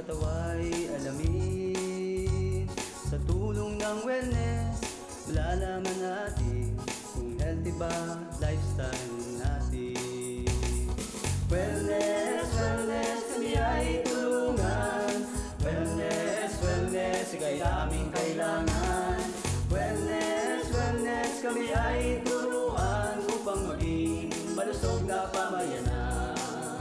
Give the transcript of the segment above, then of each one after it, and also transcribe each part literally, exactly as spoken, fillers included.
katawa'y alamin. Sa tulong ng wellness, malalaman natin kung healthy ba lifestyle natin. Wellness, wellness, kami ay tulungan. Wellness, wellness, ika'y aming kailangan. Wellness, wellness, kami ay turuan upang maging malusog na pamayanan.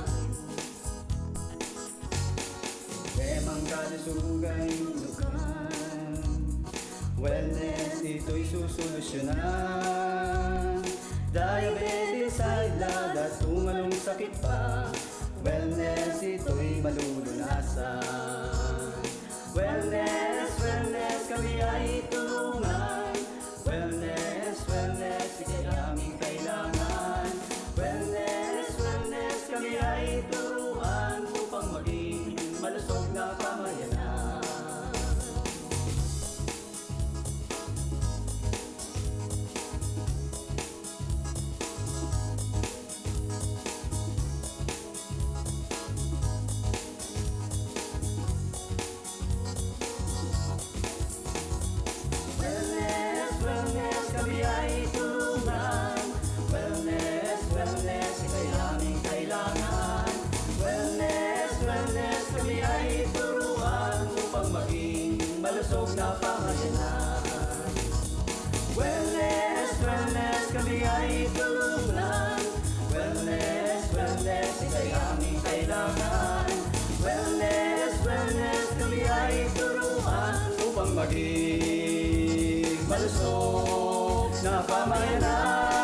Temang kalusugan lukan, wellness ito'y susolusyonan. Diabetes, high blood at tumalong sakit pa, wellness ito'y malulunasan. Wellness, wellness, kami ay tulungan. Wellness, wellness, ika'y aming kailangan. Wellness, wellness, kami ay turuan upang maging malusog na pamayanan. Wellness, wellness, kami ay tulungan. Wellness, wellness, ika'y aming kailangan. Wellness, wellness, kami ay turuan upang maging malusog na pamayanan. Wellness, wellness, kami ay tulungan. Wellness, wellness, ika'y aming kailangan. Wellness, wellness, kami ay turuan upang maging malusog na pamayanan.